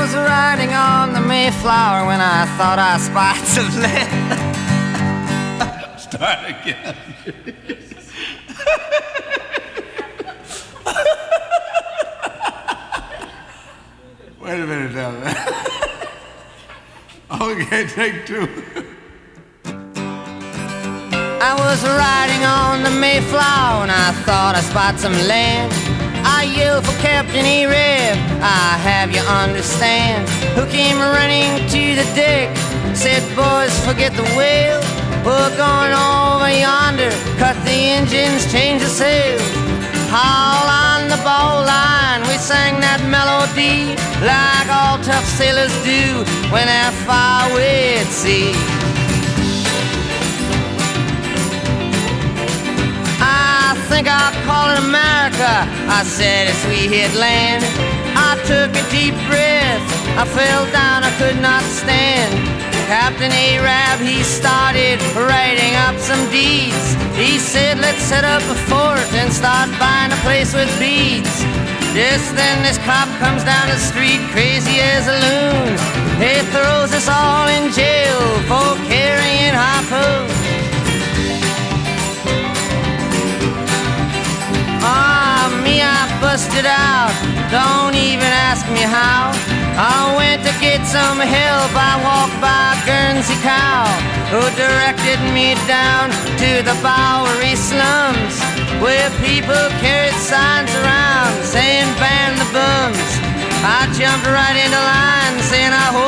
was riding on the Mayflower when I thought I spied some land. Start again. Wait a minute now. Okay, take two. I was riding on the Mayflower and I thought I spied some land. I yelled for Captain A-Rab, I have you understand, who came running to the deck, said, boys, forget the whale, we're going over yonder, cut the engines, change the sails. Haul on the bowline, we sang that melody like all tough sailors do when they're far away at sea. I think I'll call it America, I said as we hit land. I took a deep breath, I fell down, I could not stand. Captain A-Rab, he started writing up some deeds. He said, let's set up a fort and start buying a place with beads. Just then this cop comes down the street, crazy as a loon. He throws us all in jail for carrying harpoons. Ah, me, I busted out, don't even ask me how. I went to get some help, I walked by Guernsey Cow, who directed me down to the Bowery slums, where people carried signs around saying ban the bums. I jumped right into line saying I